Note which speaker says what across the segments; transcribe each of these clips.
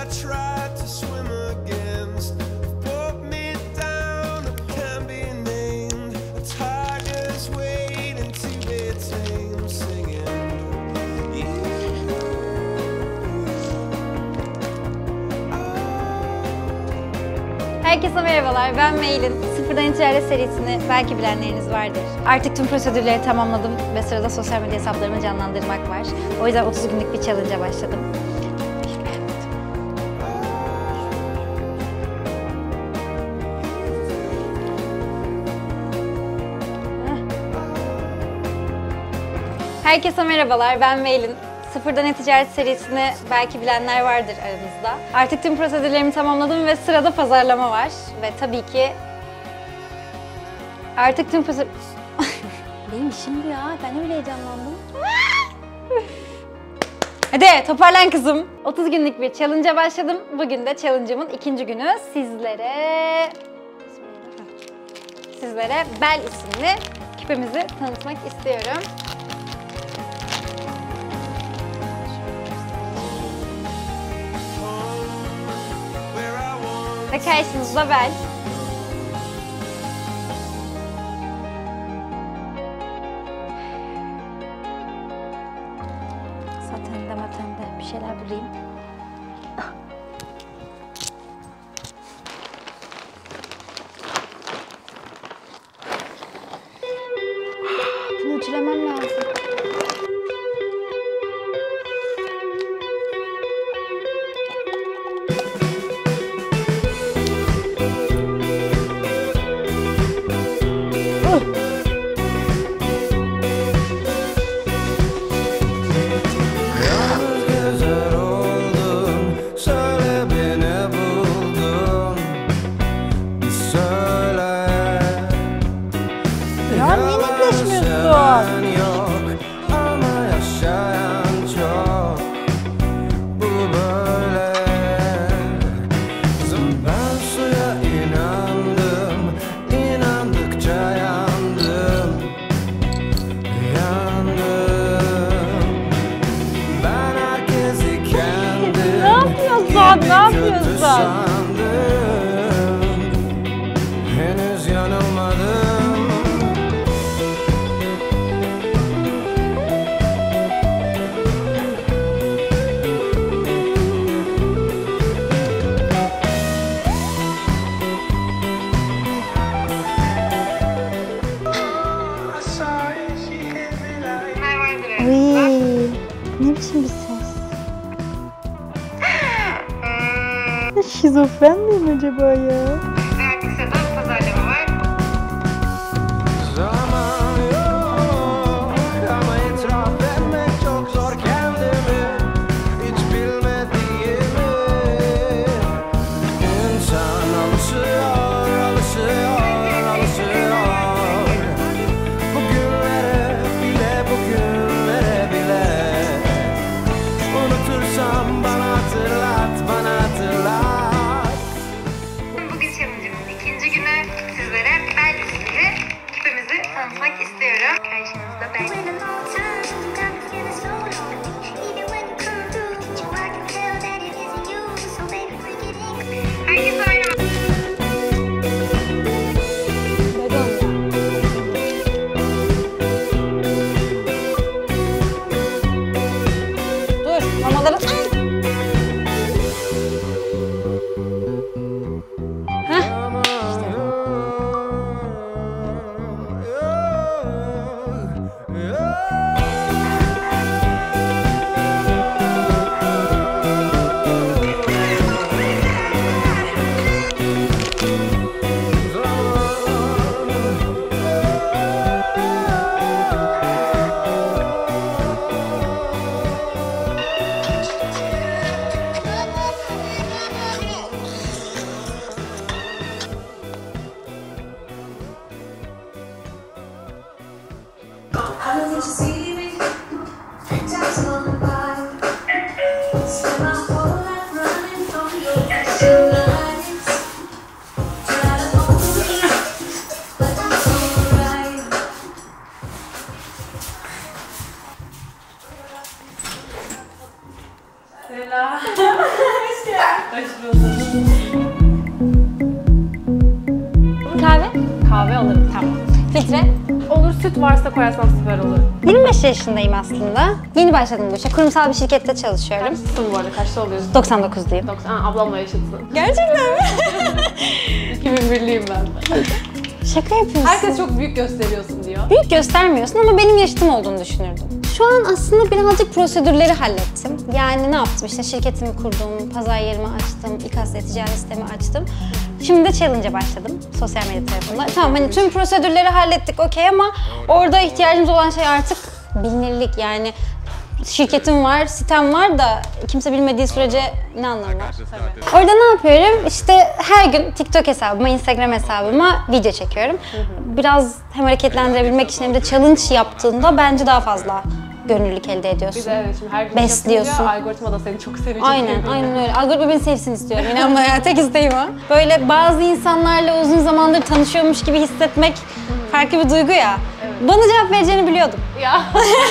Speaker 1: tried to swim against brought me down. I can't be named. A tiger's waiting to be tamed, singing.
Speaker 2: Herkese merhabalar, ben Meylin. Sıfırdan İticaret serisini belki bilenleriniz vardır. Artık tüm prosedürleri tamamladım ve sırada sosyal medya hesaplarımı canlandırmak var. O yüzden 30 günlük bir challenge'a başladım. Herkese merhabalar, ben Meylin. Sıfırdan E-Ticaret serisini belki bilenler vardır aranızda. Artık tüm prosedürlerimi tamamladım ve sırada pazarlama var. Ve tabii ki artık tüm Neymiş şimdi ya? Ben öyle heyecanlandım. Hadi toparlan kızım. 30 günlük bir challenge'a başladım. Bugün de challenge'ımın ikinci günü. Sizlere Bel isimli küpemizi tanıtmak istiyorum. Ve karşınızda Bel. Satende matende bir şeyler bulayım. Bunu ütülemem lazım. Ya niye netleşmiyorsun?
Speaker 1: Yok ama yaşayan çok. Bu böyle. Kızım ben suya inandım, inandıkça yandım, yandım. Ben herkesi kendim
Speaker 2: Ne yapıyorsun? Ne yapıyorsun?
Speaker 1: Henüz yanılmadım.
Speaker 2: Uy, ne biçim bir ses? Şizofren miyim acaba ya?
Speaker 3: Artık sırada pazarlama var.
Speaker 1: Zaman yok ama itiraf etmek çok zor kendimi. Hiç bilmediğimi. İnsan alışıyor, alışıyor, alışıyor. Bugünlere bile, bugünlere bile. Unutursam bana hatırlat, bana hatırlat.
Speaker 3: Bugün challenge'ımız
Speaker 2: Kahve?
Speaker 4: Kahve alırım.
Speaker 2: Tamam. Filtre?
Speaker 4: Olur, süt varsa koyarsan süper olur.
Speaker 2: 25 yaşındayım aslında. Yeni başladım bu işe. Kurumsal bir şirkette çalışıyorum.
Speaker 4: Kaçlısın bu arada? Kaçta oluyorsun?
Speaker 2: 99'luyum.
Speaker 4: 90. Ablamla yaşıtsın.
Speaker 2: Gerçekten mi?
Speaker 4: 2001'liyim ben.
Speaker 2: Şaka yapıyorsun.
Speaker 4: Herkes çok büyük gösteriyorsun diyor.
Speaker 2: Büyük göstermiyorsun ama benim yaşıtım olduğunu düşünürdüm. Şu an aslında birazcık prosedürleri hallettim. Yani ne yaptım? İşte şirketimi kurdum, pazar yerimi açtım, İKAS ticaret sistemi açtım. Şimdi de challenge'a başladım sosyal medya tarafında. Tamam hani tüm prosedürleri hallettik okey ama orada ihtiyacımız olan şey artık bilinirlik. Yani şirketim var, sitem var da kimse bilmediği sürece ne anlamı var? Orada ne yapıyorum? İşte her gün TikTok hesabıma, Instagram hesabıma video çekiyorum. Biraz hem hareketlendirebilmek için hem de challenge yaptığında bence daha fazla gönüllülük elde ediyorsun.
Speaker 4: Bir de evet, şimdi her gün
Speaker 2: Besliyorsun.
Speaker 4: yapınca algoritma da seni çok sevecek.
Speaker 2: Aynen öyle. Algoritma beni sevsin istiyorum. İnanma ya, tek isteğim o. Böyle bazı insanlarla uzun zamandır tanışıyormuş gibi hissetmek farklı bir duygu ya. Bana cevap vereceğini biliyordum.
Speaker 4: Ya.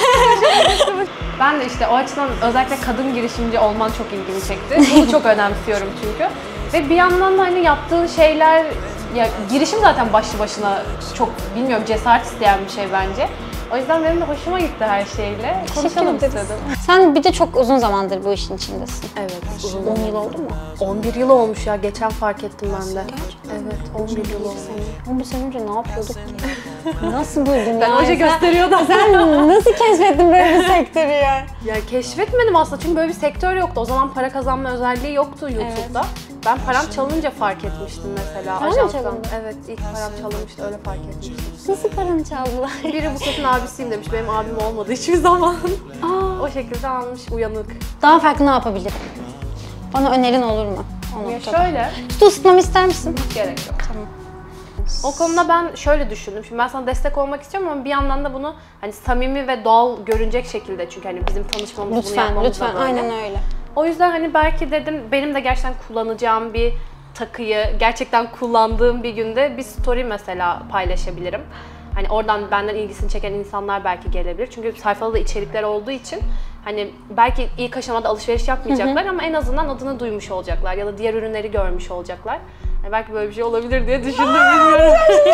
Speaker 4: Ben de işte o açıdan özellikle kadın girişimci olman çok ilgimi çekti. Bunu çok önemsiyorum çünkü. Ve bir yandan da hani yaptığın şeyler, ya girişim zaten başlı başına çok bilmiyorum cesaret isteyen bir şey bence. O yüzden benim de hoşuma gitti her şeyle. Konuşalım istedim.
Speaker 2: Sen bir de çok uzun zamandır bu işin içindesin.
Speaker 4: Evet,
Speaker 2: 10 yıl oldu mu?
Speaker 4: 11 yıl olmuş ya, geçen fark ettim ben de. Evet, 11 yıl olmuş.
Speaker 2: 11 sene önce ne yapıyorduk ki? Nasıl buldun
Speaker 4: Ben
Speaker 2: ya?
Speaker 4: hoca gösteriyordu.
Speaker 2: Sen nasıl keşfettin böyle bir sektörü ya?
Speaker 4: Ya keşfetmedim aslında çünkü böyle bir sektör yoktu. O zaman para kazanma özelliği yoktu YouTube'da. Ben param çalınınca fark etmiştim mesela.
Speaker 2: Paran mı
Speaker 4: Ajanstan.
Speaker 2: çalındı?
Speaker 4: Evet, ilk param çalınmıştı, öyle fark etmiştim.
Speaker 2: Nasıl paranı çaldılar?
Speaker 4: Biri bu sesin abisiyim demiş, benim abim olmadı hiçbir zaman. O şekilde almış, uyanık.
Speaker 2: Daha farklı ne yapabilirim? Bana önerin olur mu? O
Speaker 4: Ya
Speaker 2: noktada.
Speaker 4: şöyle,
Speaker 2: Sütü ısıtmamı ister misin?
Speaker 4: gerek yok.
Speaker 2: Tamam.
Speaker 4: O konuda ben şöyle düşündüm. Şimdi ben sana destek olmak istiyorum ama bir yandan da bunu hani samimi ve doğal görünecek şekilde, çünkü hani bizim tanışmamız bunu
Speaker 2: Lütfen,
Speaker 4: yapmamız
Speaker 2: lütfen.
Speaker 4: da böyle.
Speaker 2: Aynen öyle.
Speaker 4: O yüzden hani belki dedim benim de gerçekten kullanacağım bir takıyı gerçekten kullandığım bir günde bir story mesela paylaşabilirim. Hani oradan benden ilgisini çeken insanlar belki gelebilir. Çünkü sayfada da içerikler olduğu için hani belki ilk aşamada alışveriş yapmayacaklar ama en azından adını duymuş olacaklar ya da diğer ürünleri görmüş olacaklar. Yani belki böyle bir şey olabilir diye düşündüm, bilmiyorum.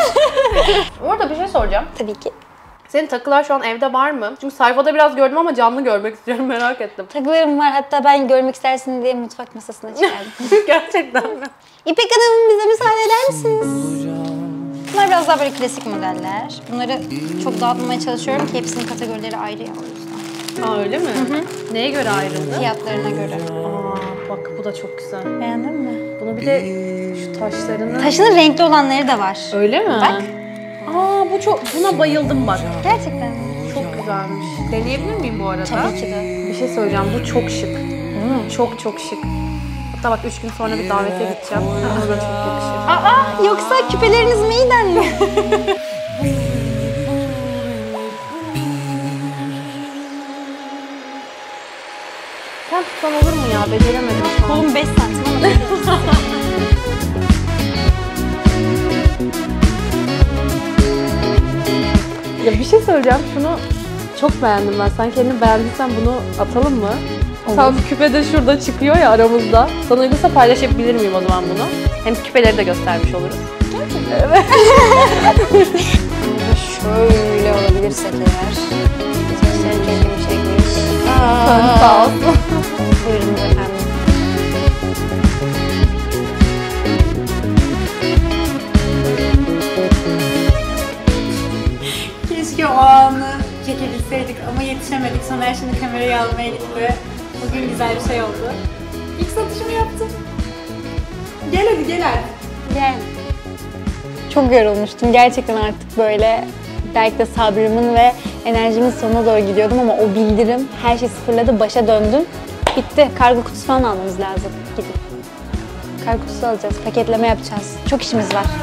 Speaker 4: Orada bir şey soracağım.
Speaker 2: Tabii ki.
Speaker 4: Senin takılar şu an evde var mı? Çünkü sayfada biraz gördüm ama canlı görmek istiyorum, merak ettim.
Speaker 2: Takılarım var. Hatta ben görmek istersin diye mutfak masasına çıkardım.
Speaker 4: Gerçekten mi?
Speaker 2: İpek Hanım bize müsaade eder misiniz? Bunlar biraz daha böyle klasik modeller. Bunları çok dağıtmamaya çalışıyorum ki hepsinin kategorileri ayrı ya, o yüzden.
Speaker 4: Aa, öyle mi? Neye göre ayrıldı?
Speaker 2: Fiyatlarına göre.
Speaker 4: Aa, bak bu da çok güzel.
Speaker 2: Beğendin mi?
Speaker 4: Bunu bir de şu taşlarını...
Speaker 2: Taşının renkli olanları da var.
Speaker 4: Öyle mi?
Speaker 2: Bak.
Speaker 4: Aa, buna bayıldım bak.
Speaker 2: Gerçekten mi?
Speaker 4: Çok güzelmiş. Deneyebilir miyim bu arada?
Speaker 2: Tabii ki de.
Speaker 4: Bir şey söyleyeceğim, bu çok şık. Çok çok şık. Hatta bak 3 gün sonra bir davete gideceğim. Ona da çok yakışır.
Speaker 2: Aa, yoksa küpeleriniz meyden mi?
Speaker 4: Sen tutsan olur mu ya? Beceremedim şu an.
Speaker 2: Kolum 5 santim ama.
Speaker 4: Ya bir şey söyleyeceğim, şunu çok beğendim ben. Sen kendini beğendiysen bunu atalım mı? Tam küpe de şurada çıkıyor ya aramızda. Sana uygunsa paylaşabilir miyim o zaman bunu? Hem küpeleri de göstermiş oluruz.
Speaker 2: Gerçekten. Evet. Şöyle olabilirsek eğer. Saçları çok yumuşakmış.
Speaker 4: Sağ ol.
Speaker 2: Buyurunuz efendim.
Speaker 5: Keşke o anı çekebilseydik ama yetişemedik. Soner şimdi kamerayı almaya gitti. Bugün güzel bir şey oldu. İlk satışımı yaptım. Gel hadi gel artık.
Speaker 2: Gel. Çok yorulmuştum. Gerçekten artık böyle belki de sabrımın ve enerjimin sonuna doğru gidiyordum ama o bildirim her şey sıfırladı. Başa döndüm. Bitti. Kargo kutusu falan almamız lazım. Gidip. Kargo kutusu alacağız. Paketleme yapacağız. Çok işimiz var.